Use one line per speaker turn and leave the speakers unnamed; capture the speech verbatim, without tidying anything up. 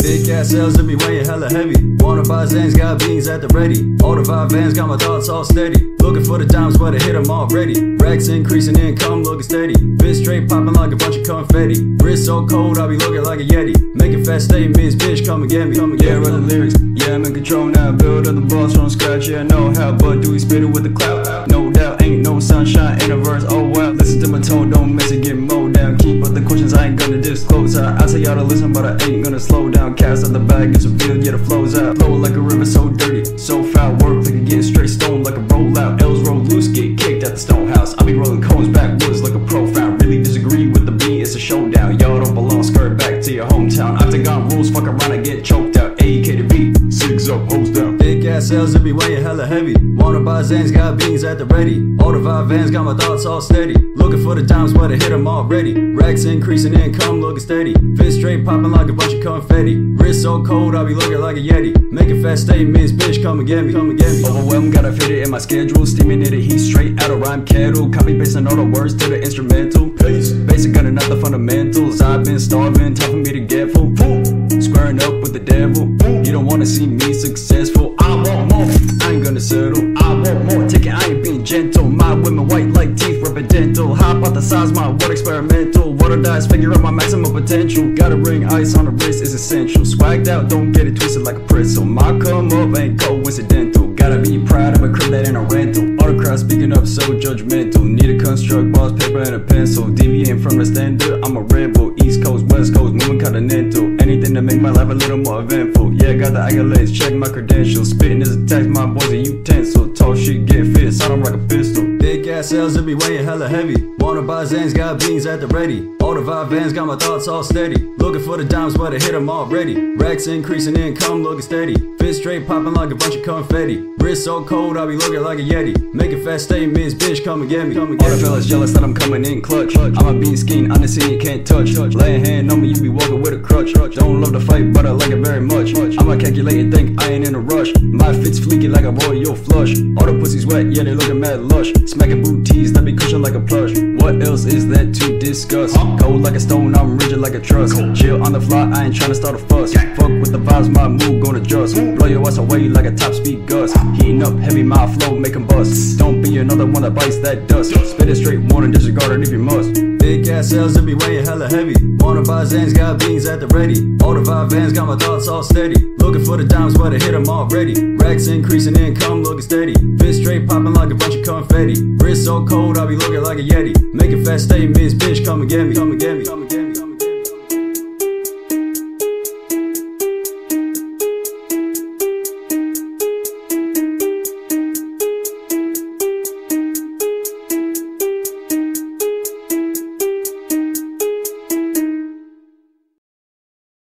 Big ass L's that be weighing hella heavy. Wanna buy xans, got beans at the ready. All the vyvanse, got my thoughts all steady. Looking for the dimes, but I hit them already. Racks increasing, income looking steady. Bitch straight poppin' like a bunch of confetti. Wrist so cold, I be looking like a yeti. Making fast statements, bitch, come and get me. Come and get me. Yeah, write the lyrics, yeah, I'm in control now. Build up the boss from scratch, yeah, I know how. But do we spit it with the clout? No doubt, ain't no sunshine in a verse, oh wow. Listen to my tone, don't miss it, get mowed down. Keep up the questions, I ain't gonna disclose. I, I tell y'all to listen, but I ain't gonna slow down. Cast out the bag, it's revealed, yeah, the flow's out. Flow like a river, so dirty, so foul. Work like a getting straight stone like a rollout. L's roll loose, get kicked at the stone house. I be rolling cones backwoods like a profound. Really disagree with the beat, it's a showdown. Y'all don't belong, skirt back to your hometown. Octagon rules, fuck around and get choked out. A K to B, six up, hose down. Big ass L's that be weighing hella heavy. Wanna buy xans, got beans at the ready. All the vyvanse, got my thoughts all steady. Looking for the dimes, but I hit them already. Racks increasing, income looking steady. Fist straight poppin' like a bunch of confetti. Wrist so cold, I be looking like a yeti. Making fast statements, bitch, come and get me. Come and get me. Overwhelmed, gotta fit it in my schedule. Steaming it, heat straight out of rhyme kettle. Copy pasting all the words to the instrumental. Basic, got enough the fundamentals. I've been starving, time for me to get full. Squaring up with the devil. You don't wanna see me successful. I want more, I ain't gonna settle. I want more, take it, I ain't being gentle. My women white like teeth, rubber dental. Hypothesize my word experimental. Water dies, figure out my maximum potential. Gotta bring ice on the wrist is essential. Swagged out, don't get it twisted like a pretzel. My come up ain't coincidental. Gotta be proud of a crib that ain't a rental. All the crowd speaking up so judgmental. Need to construct balls, paper and a pencil. Deviating from the standard, I'm a rebel. East coast, west coast, moving continental. Anything to make my life a little more eventful. Yeah, got the accolades, check my credentials. Spitting is a tax, my boys a utensil. Talk shit, get fit, sound them like a pistol. Big ass L's that be weighing hella heavy. Wanna buy xans, got beans at the ready. All the vyvanse, got my thoughts all steady. Looking for the dimes, but I hit them already. Racks increasing, income looking steady. Fist straight poppin' like a bunch of confetti. Wrist so cold, I be looking like a yeti. Making fast statements, bitch, come and get me. Come and get All the fellas jealous that I'm coming in clutch. I'm a beanskeen, on the scene you can't touch. Lay a hand on me, you be walking with a crutch. Don't love to fight, but I like it very much. I'ma calculate and think I ain't in a rush. My fit's fleeky like a royal flush. All the pussies wet, yeah, they looking mad lush. Smacking booties, that be cushion like a plush. What else is there to discuss? Cold like a stone, I'm rigid like a truss. Chill on the fly, I ain't tryna start a fuss. Fuck with the vibes, my mood gon' adjust. Blow your ass away like a top speed gust. Heating up heavy, my flow make 'em bust. Don't be another one that bites that dust. Spit it straight, warning, disregard it if you must. Big ass L's that be weighing hella heavy. Wanna buy xans, got beans at the ready. All the vyvanse, got my thoughts all steady. Looking for the dimes, but I hit them already. Racks increasing, income looking steady. Fist straight poppin' like a bunch of confetti. Wrist so cold, I be looking like a yeti. Making fast statements, bitch, come and get me. Come and get me. Come and get me.